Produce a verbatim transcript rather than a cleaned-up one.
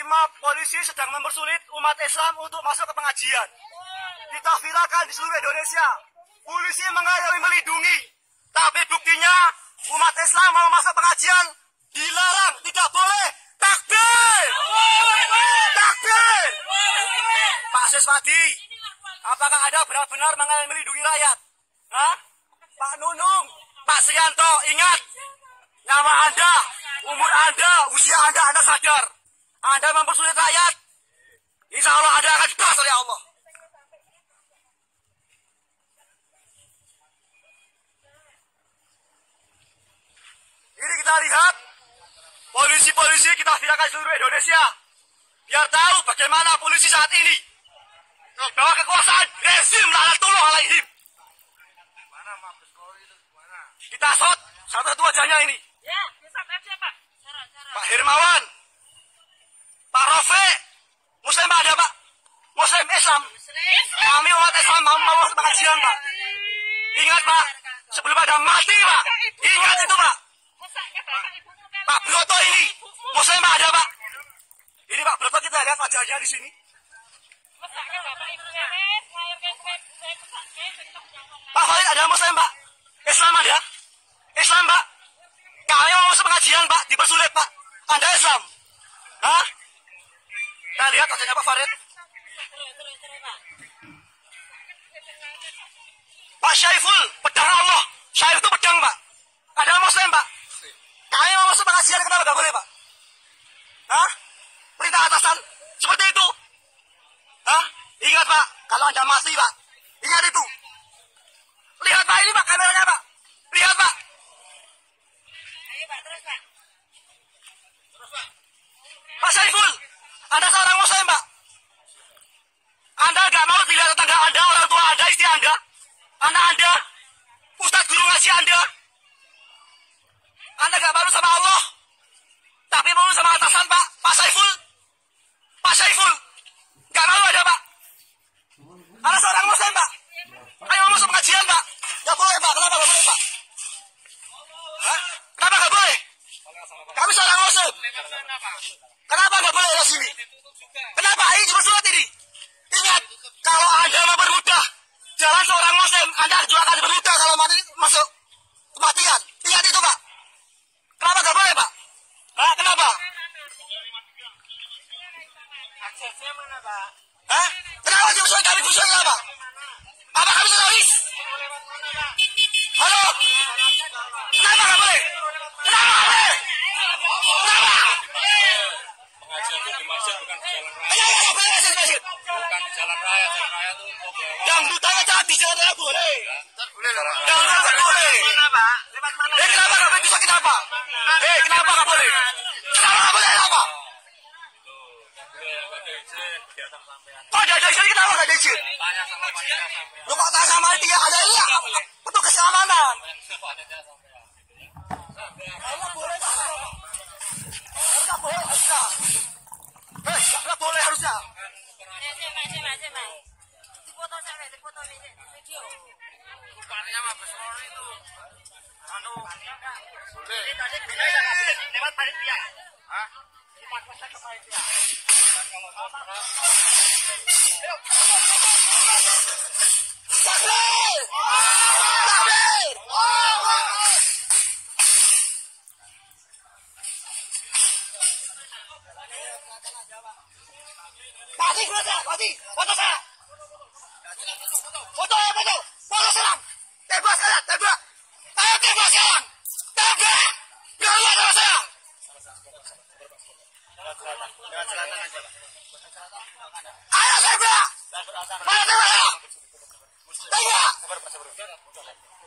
lima polisi sedang mempersulit umat Islam untuk masuk ke pengajian. Kita viralkan di seluruh Indonesia. Polisi mengayomi melindungi, tapi buktinya umat Islam mau masuk pengajian dilarang, tidak boleh. Takbir! Takbir! Pak Siswadi, apakah Anda benar-benar mengayomi melindungi rakyat? Hah? Pak Nunung, Pak Srianto, ingat, nyawa Anda, umur Anda, usia Anda, Anda sadar. Anda mempersulit rakyat, insya Allah Anda akan dibahas oleh Allah. Ini kita lihat, polisi-polisi kita viralkan seluruh Indonesia. Biar tahu bagaimana polisi saat ini. Bahwa kekuasaan rezim laknatullah alaihim. Kita shot satu-satu wajahnya ini. Ya, bisa aja Pak. Pak Hermawan, Pak Rofe, Muslim Pak ada Pak? Muslim Islam. Kami umat Islam mau mau pengajian Pak. Ingat Pak, sebelum ada mati Pak. Ingat itu Pak. Pak Broto ini, Muslim Pak ada Pak? Ini Pak Broto kita lihat wajahnya di sini. Pak Khalid ada Muslim Pak? Islam ada? Islam Pak? Kami mau masuk pengajian Pak, dipersulit Pak. Anda Islam? Hah? Kita lihat wajahnya Pak Farid. Pak Syaiful, pedang Allah. Syaif itu pedang Pak. Ada Muslim Pak? Kami mau masuk pengajian, kenapa gak boleh Pak? Hah? Perintah atasan seperti itu? Hah? Ingat Pak, kalau Anda mati Pak, ingat itu. Lihat Pak, ini Pak kameranya Pak. Lihat Pak. Ayo Pak, terus Pak. Terus Pak. Pak Saiful, Anda seorang Muslim Pak. Anda gak mau dilihat tetangga Anda, orang tua Anda, istri Anda, anak Anda, ustadz guru ngaji Anda. Anda gak malu sama Allah, tapi malu sama atasan Pak. Pak Saiful, Pak Saiful, gak malu ada Pak. Anda seorang Muslim Pak. Ayo masuk pengajian Pak. Gak boleh Pak, kenapa gak boleh Pak? Hah? Kenapa gak boleh? Kami seorang Muslim. Kenapa gak boleh di sini? Kenapa? Ini dipersulit ini. Ingat, kalau Anda mempermudah jalan seorang Muslim, Anda juga akan dipermudah kalau mati masuk kematian. Ingat itu Pak. Kenapa gak boleh Pak? Hah? Kenapa? Aksesnya mana Pak? Hah? Kenapa dipersulit kami dipersulit kenapa? Apa kami teroris? Halo? Kenapa gak boleh? Kenapa gak boleh? Kenapa? Pengajian itu di masjid, bukan di jalan raya. Ayo, ayo, boleh masjid, masjid. Bukan di jalan raya, jalan raya itu mau Yang dutanya jangan di jalan raya boleh. boleh lah. Yang dutanya boleh. Mana Pak? Lewat mana? Eh, kenapa gak boleh? Bisa kenapa? Eh, kenapa gak boleh? Kenapa gak boleh? Kenapa? Boleh, ada izin, di atas sampean. Kok ada ada izin? Kenapa gak ada izin? Tanya sama panitia sampean. Lu kok tanya sama dia? Ada ini ya? Petugas keamanan. Panitia sampean. Kayaknya boleh tak? Harusnya boleh, harusnya. Eh, gak boleh harusnya. Siapa, siapa, siapa? Dipoto siapa? Dipoto video. Rupanya mah besar itu. Anu, boleh. Tadi bisa lewat panitia. Hah? Cepat pesan ke panitia. Takbir! Takbir! Mati, keluar, mati, foto saya. Foto ya, foto. Foto selang. Tembak saya, tembak. Ayo tembak selang. Tembak. Biar luar sama saya. Ayo tembak. Mana tembak saya? Tembak.